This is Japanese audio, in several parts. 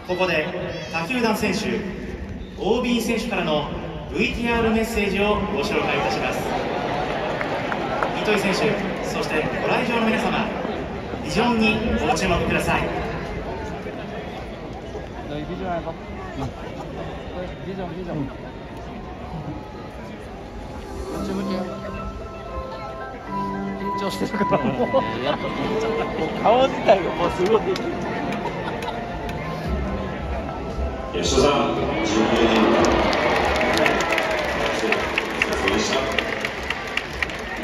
ここで他球団選手 OB 選手からの VTR メッセージをご紹介いたします。糸井選手、そしてご来場の皆様、ビジョンにご注目ください。 ビジョンやろ。ビジョン。こっち向け。緊張してるからもう顔自体がもうすごい。 吉田さん、19年間、お疲れ様でした。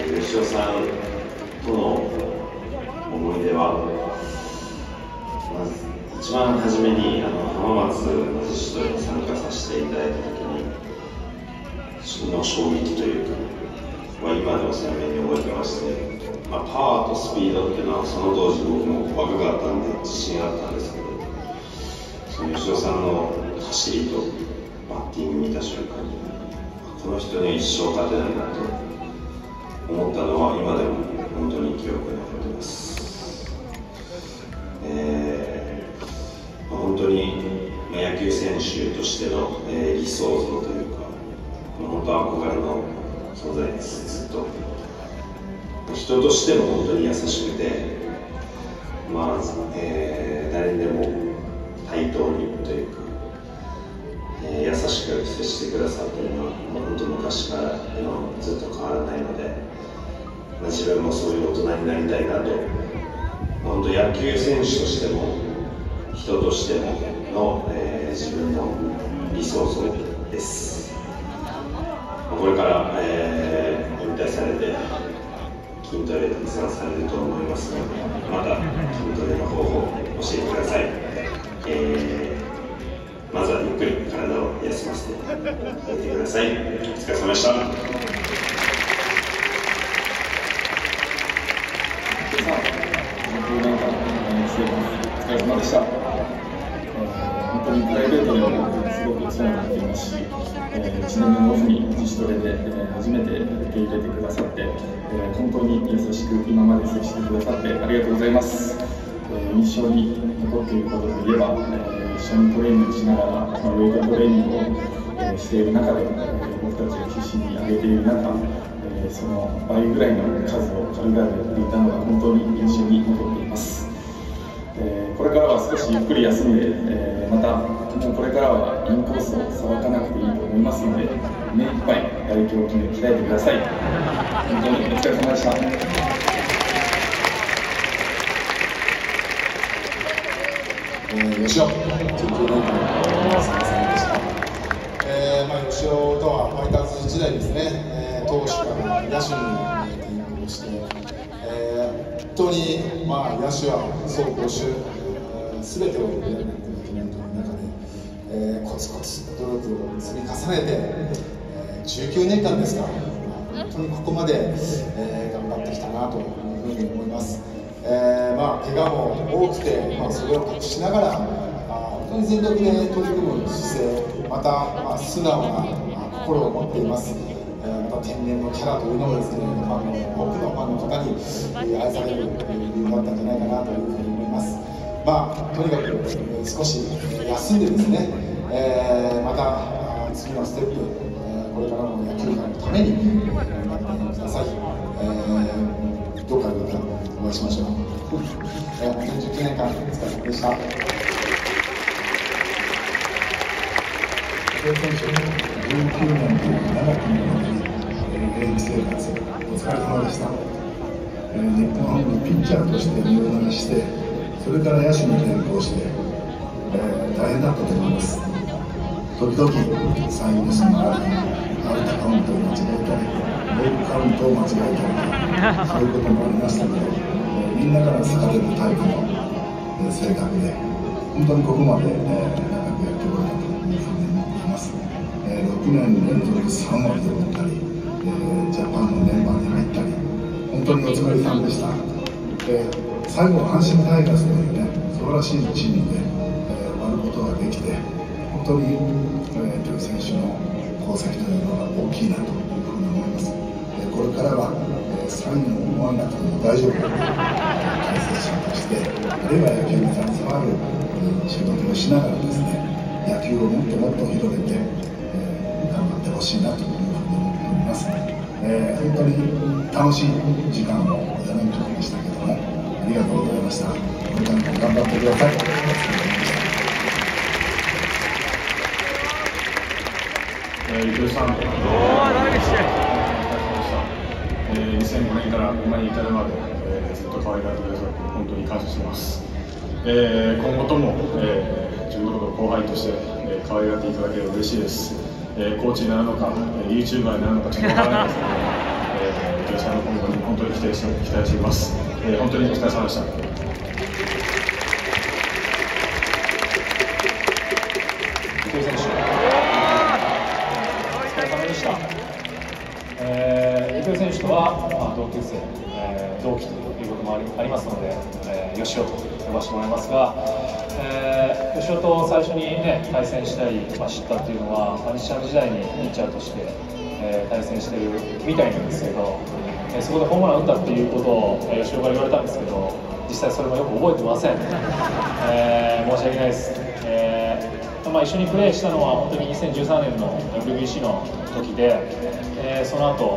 吉田さんとの思い出は、まず一番初めに浜松の自主トレに参加させていただいたときに、その衝撃というか、今でも鮮明に覚えてまして、パワーとスピードっていうのは、その当時僕も若かったんで自信あったんですけど、その吉田さんの走りとバッティング見た瞬間に、この人には一生勝てないなと思ったのは今でも本当に記憶に残っています。本当に野球選手としての理想像というか、本当憧れの存在です。ずっと人としても本当に優しくて、誰にでも対等にというか、優しく接してくださっているのは本当昔からずっと変わらないので、自分もそういう大人になりたいなと、本当野球選手としても人としてもの、自分の理想像です。これから、引退されて筋トレに参加されると思いますので、また筋トレの方法を教えてください。まずはゆっくり体を休ませておいてください。お疲れ様でした。 お疲れ様でした。本当にプライベートでもすごくお世話になっていますし、1年目のオフに自主トレで初めて受け入れてくださって、本当に優しく今まで接してくださってありがとうございます。印象に残っていることといえば、一緒にトレーニングしながら、ウェイトトレーニングをしている中で、僕たちが必死に上げている中、その倍ぐらいの数を軽々やっていたのが本当に印象に残っています。これからは少しゆっくり休んで、またもうこれからはインコースをさばかなくていいと思いますので、目いっぱい大胸筋を鍛えてください。本当にお疲れ様でした。 吉尾、19年間お疲れ様でした。吉尾とはファイターズ時代ですね、投手から野手に転向して、本当に野手は走攻守すべてをやらなければいけないという中で、コツコツ努力を積み重ねて、19年間ですから、本当にここまで、頑張ってきたなというふうに思います。怪我も多くて、それを隠しながら、本当に全力で取り組む姿勢、また、素直な心を持っています。また天然のキャラというのもですね、多くのファンの方に愛される理由だったんじゃないかなというふうに思います。とにかく少し休んでですね、また次のステップ、これからの野球界のために頑張ってください。どうかまたお会いしましょう。本当に19年間お疲れ様でした。 選手19年という長き現役生活お疲れ様でした。日本ハムのピッチャーとして身を流して、それから野手に転向して、大変だったと思います。時々サインミスもあり、アウトカウントを間違えたり、ボールカウントを間違えたり、そういうこともありましたので、みんなから好かれるタイプの性格で、本当にここまで長くやってこれたというふうに思っています。6年連続3割で打ったり、ジャパンのメンバーに入ったり、本当にお疲れさんでした。最後、阪神タイガースというね、素晴らしいチームで、終わることができて、本当にという選手の功績というのは大きいなというふうに思います。これからは、サインを思わなくても大丈夫な解説者として、あるいは野球に携わる仕事をしながらですね、野球をもっともっと広げて、頑張ってほしいなというふうに思っております。本当に楽しい時間を4年間でしたけども、ありがとうございました。これからも頑張ってください。 糸井さん、2005年から今に至るまで、ずっと可愛がってくださって本当に感謝しています。今後とも、自分のことを後輩として、可愛がっていただければ嬉しいです。コーチになるのか、YouTuber になるのかちょっとわからないですけど、糸井さんの今後に本当に期待しています。本当にお疲れ様でした。糸井選手、お疲れ様でした。糸井選手とは、同級生、同期ということもありますので、吉尾と呼ばせてもらいますが、吉尾と最初に、ね、対戦したり、知ったっていうのは、日ハム時代にピッチャーとして、対戦してるみたいなんですけど、そこでホームラン打ったっていうことを、吉尾から言われたんですけど、実際それもよく覚えてません。申し訳ないです。一緒にプレーしたのは本当に2013年の WBC の時で、その後、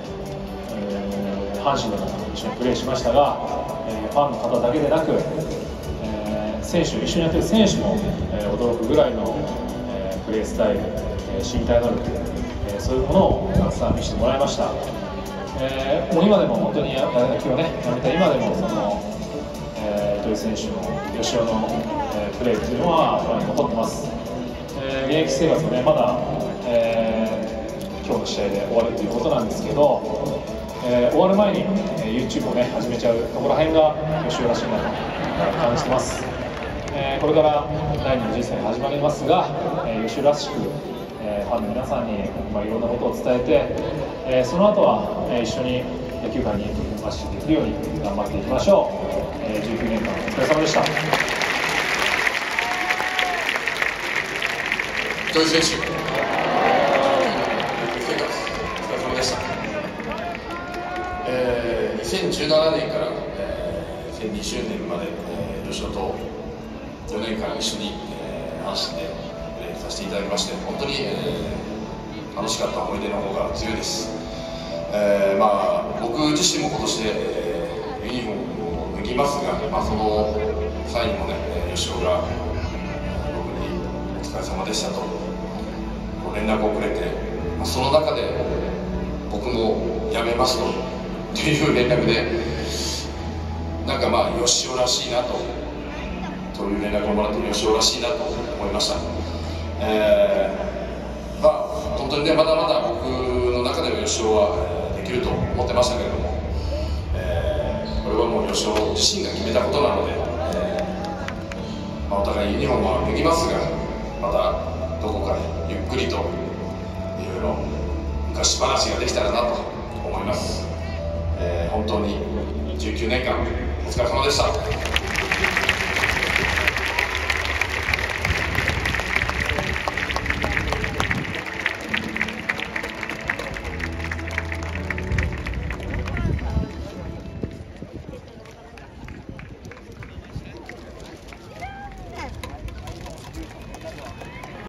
阪神でも一緒にプレーしましたが、ファンの方だけでなく、選手、一緒にやってる選手も、驚くぐらいの、プレースタイル、身体能力、そういうものをたくさん見せてもらいました。もう今でも本当に野球をね、やめた今でもその、糸井選手の吉尾の、プレーっていうのは頭に残ってます。現役生活もね、まだ、今日の試合で終わるということなんですけど、終わる前に、YouTube をね始めちゃうところら辺が吉尾らしいなと感じてます。これから第二の人生が始まりますが、吉尾らしく、ファンの皆さんに、いろんなことを伝えて、その後は、一緒に野球界に走っていくように頑張っていきましょう。19年間お疲れ様でした。 糸井選手、お疲れ様でした。2017年から、2020年まで、吉尾と4年間一緒に、阪神でプレーさせていただきまして、本当に、楽しかった思い出の方が強いです。僕自身も今年で、ユニフォームを脱ぎますが、その際にもね、吉尾が僕にお疲れ様でしたと連絡をくれて、その中で僕も辞めますという連絡で、なんか吉尾らしいなという連絡をもらって吉尾らしいなと思いました。本当にね、まだまだ僕の中では吉尾はできると思ってましたけれども、これはもう吉尾自身が決めたことなので、お互いユニフォームは脱ぎますが、またどこかでゆっくりといろいろ昔話ができたらなと思います。本当に19年間お疲れ様でした。